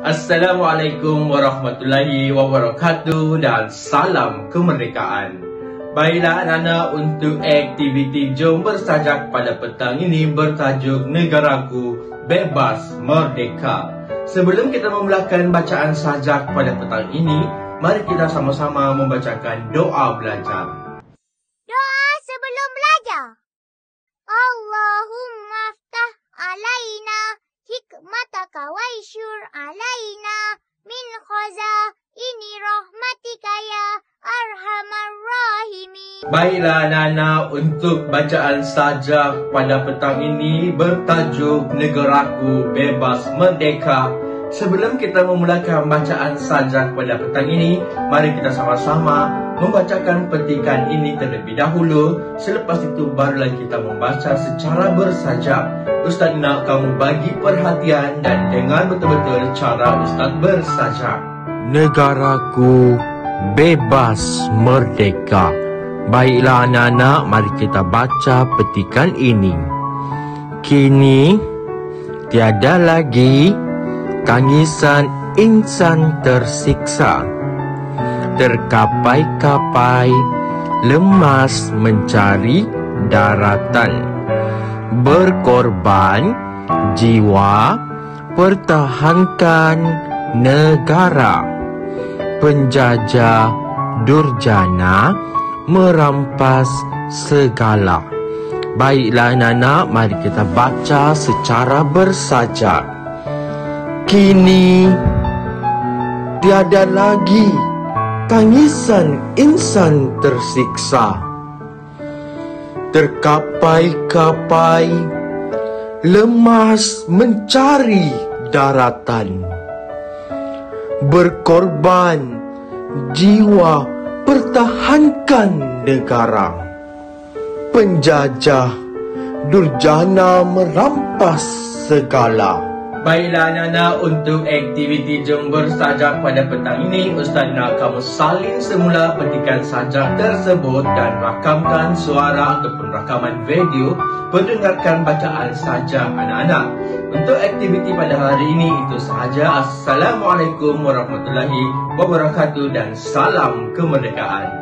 Assalamualaikum warahmatullahi wabarakatuh dan salam kemerdekaan. Baiklah anak-anak, untuk aktiviti Jom Bersajak pada petang ini bertajuk Negaraku Bebas Merdeka. Sebelum kita memulakan bacaan sajak pada petang ini, mari kita sama-sama membacakan doa belajar. Doa sebelum belajar. Allahumma aftah alaina hikmataka waishur alaina min khazaini rahmatika ya arhamar rahimin. Baiklah anak-anak, untuk bacaan sajak pada petang ini bertajuk Negaraku Bebas Merdeka. Sebelum kita memulakan bacaan sajak pada petang ini, mari kita sama-sama membacakan petikan ini terlebih dahulu. Selepas itu barulah kita membaca secara bersajak. Ustaz nak kamu bagi perhatian dan dengar betul-betul cara Ustaz bersajak. Negaraku bebas merdeka. Baiklah anak-anak, mari kita baca petikan ini. Kini tiada lagi tangisan insan tersiksa, terkapai-kapai lemas mencari daratan, berkorban jiwa pertahankan negara, penjajah durjana merampas segala. Baiklah anak-anak, mari kita baca secara bersajak. Kini tiada lagi tangisan insan tersiksa, terkapai-kapai lemas mencari daratan, berkorban jiwa pertahankan negara, penjajah durjana merampas segala. Baiklah anak-anak, untuk aktiviti Jom Bersajak pada petang ini, Ustaz nak kamu salin semula petikan sajak tersebut dan rakamkan suara ataupun rakaman video pendengarkan bacaan sajak anak-anak. Untuk aktiviti pada hari ini itu sahaja. Assalamualaikum warahmatullahi wabarakatuh dan salam kemerdekaan.